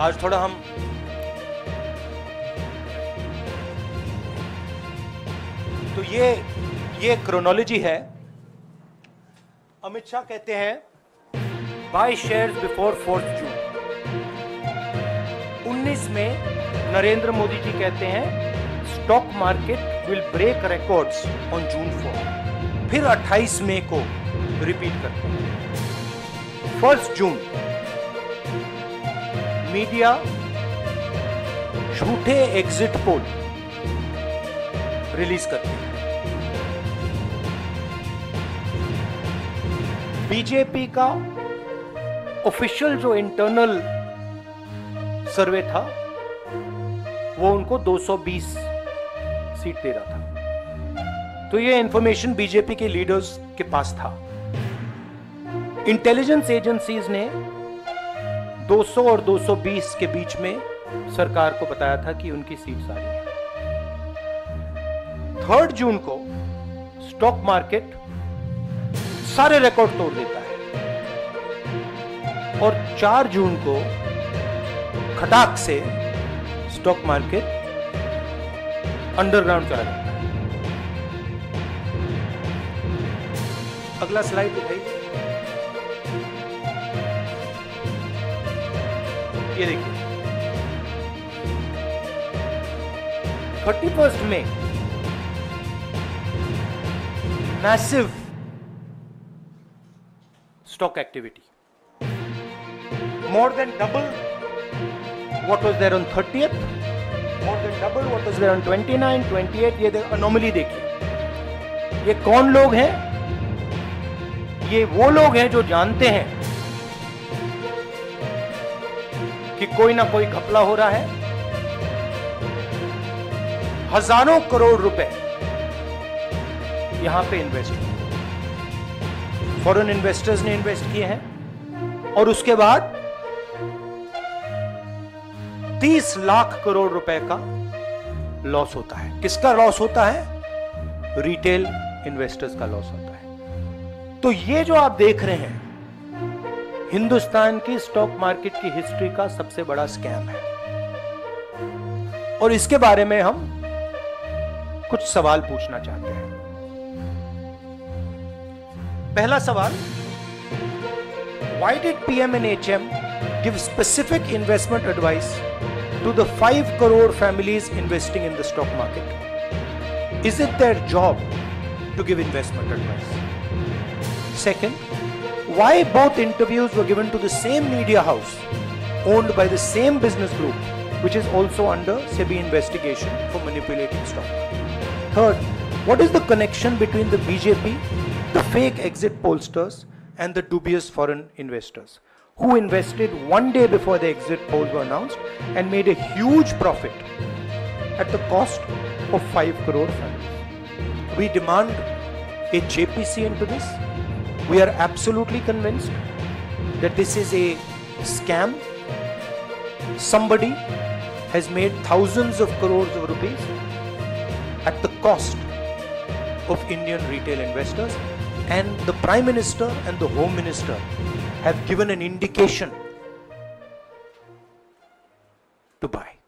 आज थोड़ा हम तो ये क्रोनोलॉजी है। अमित शाह कहते हैं बाय शेयर्स बिफोर 4 जून। 19 में नरेंद्र मोदी जी कहते हैं stock market will break records on June 4। फिर 28 मई को रिपीट करते हैं। 1 जून मीडिया झूठे एग्जिट पोल रिलीज करती है। बीजेपी का ऑफिशियल जो इंटरनल सर्वे था वो उनको 220 सीट दे रहा था। तो ये इंफॉर्मेशन बीजेपी के लीडर्स के पास था। इंटेलिजेंस एजेंसीज ने 200 और 220 के बीच में सरकार को बताया था कि उनकी सीट सारी है। 3 जून को स्टॉक मार्केट सारे रिकॉर्ड तोड़ देता है और 4 जून को खटाक से स्टॉक मार्केट अंडरग्राउंड चला जाता है। अगला स्लाइड दिखाइए। ये देखिए 31 मई massive stock activity, more than double what was there on 30th, more than double what was there on 29, 28। ये अनोमली देखिए। ये कौन लोग हैं? ये वो लोग हैं जो जानते हैं कि कोई ना कोई घपला हो रहा है। हजारों करोड़ रुपए यहां पे इन्वेस्ट हुए, फॉरेन इन्वेस्टर्स ने इन्वेस्ट किए हैं और उसके बाद 30 लाख करोड़ रुपए का लॉस होता है। किसका लॉस होता है? रिटेल इन्वेस्टर्स का लॉस होता है। तो ये जो आप देख रहे हैं हिंदुस्तान की स्टॉक मार्केट की हिस्ट्री का सबसे बड़ा स्कैम है और इसके बारे में हम कुछ सवाल पूछना चाहते हैं। पहला सवाल, why did PM and HM give specific investment advice to the 5 crore families investing in the stock market? Is it their job to give investment advice? Second, why both interviews were given to the same media house owned by the same business group which is also under SEBI investigation for manipulating stock? Third, what is the connection between the BJP, the fake exit pollsters and the dubious foreign investors who invested one day before the exit polls were announced and made a huge profit at the cost of 5 crore families? We demand a JPC into this. We are absolutely convinced that this is a scam. Somebody has made thousands of crores of rupees at the cost of Indian retail investors, and the Prime Minister and the Home Minister have given an indication to buy.